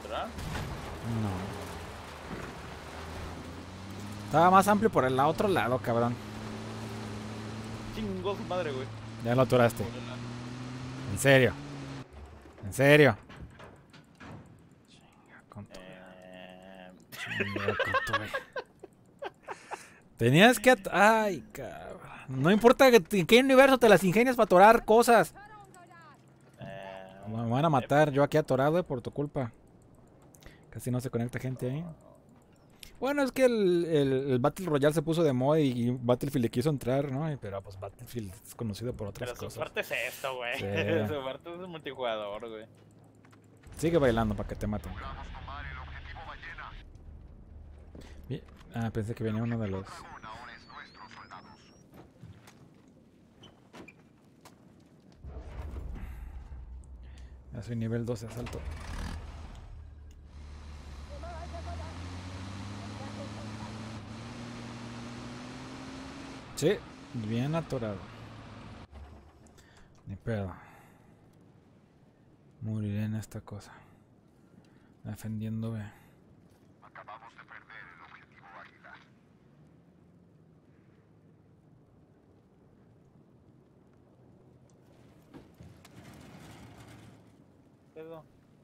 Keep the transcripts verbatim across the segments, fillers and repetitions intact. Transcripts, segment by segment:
¿Verdad? No. Estaba más amplio por el otro lado, cabrón. Chingó su madre, güey. Ya lo aturaste. En serio. En serio. Chinga con tu... Eh... Chinga con tu... Tenías que... At... Ay, cabrón. No importa que, en qué universo te las ingenias para atorar cosas. Eh... Me van a matar. Yo aquí atorado eh, por tu culpa. Casi no se conecta gente ahí. Bueno, es que el, el, el Battle Royale se puso de moda y, y Battlefield le quiso entrar, ¿no? Pero pues Battlefield es conocido por otras Pero su cosas. fuerte es esto, güey. Sí. Su fuerte es el multijugador, güey. Sigue bailando para que te maten. Bien. Ah, pensé que venía uno de los... Ya soy nivel doce asalto. Sí, bien atorado. Ni pedo. Moriré en esta cosa. Defendiéndome. Acabamos de perder el objetivo Águila. Pedo.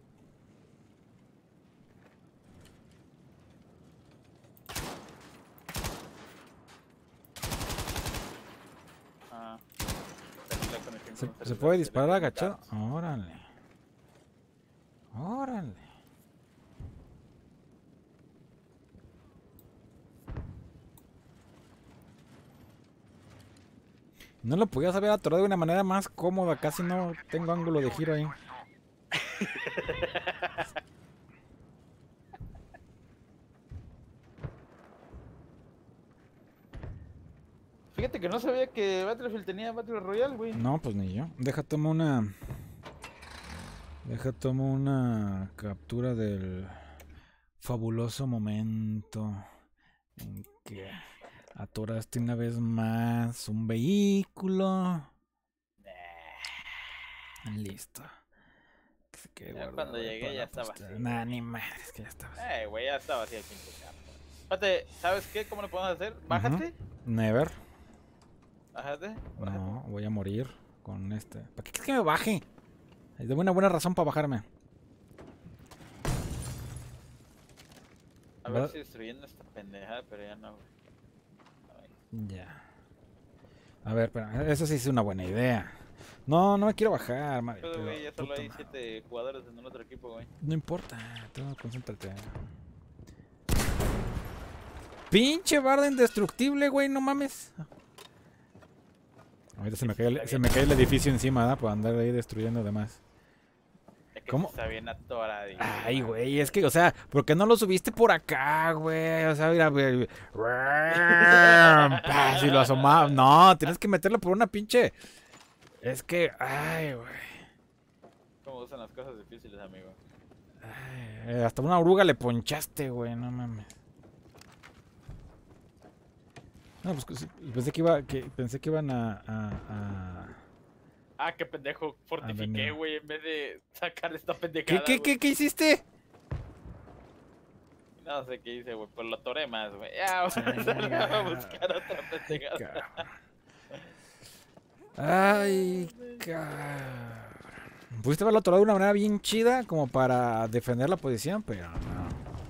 Ah. ¿Se, ¿se puede disparar agachado? Órale. Órale. No lo podías haber atorado de una manera más cómoda. Casi no tengo ángulo de giro ahí. Fíjate que no sabía que Battlefield tenía Battle Royale, güey. No, pues ni yo. Deja tomo una... Deja tomo una captura del fabuloso momento en que atoraste una vez más un vehículo. Listo. Que se quede Ya guardado cuando para llegué la ya estaba posteridad. así. Nah, ni madres, que ya estaba así. Eh, güey, ya estaba así el pinche carro. Espérate, ¿sabes qué? ¿Cómo lo podemos hacer? Bájate. Ujú. Never. Bájate. Bájate. No, voy a morir con este. ¿Para qué quieres que me baje? Hay una buena razón para bajarme. A ver ¿verdad? si destruyendo esta pendejada, pero ya no, güey. Ya. A ver, pero eso sí es una buena idea. No, no me quiero bajar, madre. Pero, Pero, güey, ya solo puta hay madre. siete jugadores en el otro equipo, güey. No importa, tú concéntrate. Pinche barda indestructible, güey, no mames. Ahorita se me cae el, se me cae el edificio encima, ¿verdad? Por andar ahí destruyendo demás. Es que ¿Cómo? está bien atoradito. Ay, güey, es que, o sea, ¿por qué no lo subiste por acá, güey? O sea, mira, güey. Si lo asomaba. No, tienes que meterlo por una pinche. Es que, ay, güey. ¿Cómo usan las cosas difíciles, amigo? Ay, hasta una oruga le ponchaste, güey, no mames. No, pues pensé que iba, que pensé que iban a, a, a... Ah, qué pendejo. Fortifiqué, güey, en vez de sacar esta pendejada. ¿Qué, qué, qué, qué hiciste? No sé qué hice, güey, pero lo atoré más, güey. Ya, vamos a buscar otra pendejada. Ay, cabrón. Pudiste haberlo atorado de una manera bien chida como para defender la posición, pero no.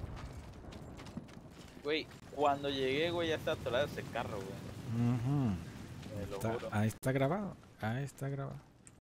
Güey, cuando llegué, güey, ya estaba atorado ese carro, güey. Uh-huh. Te lo Está, juro. ahí está grabado. Ahí está grabado.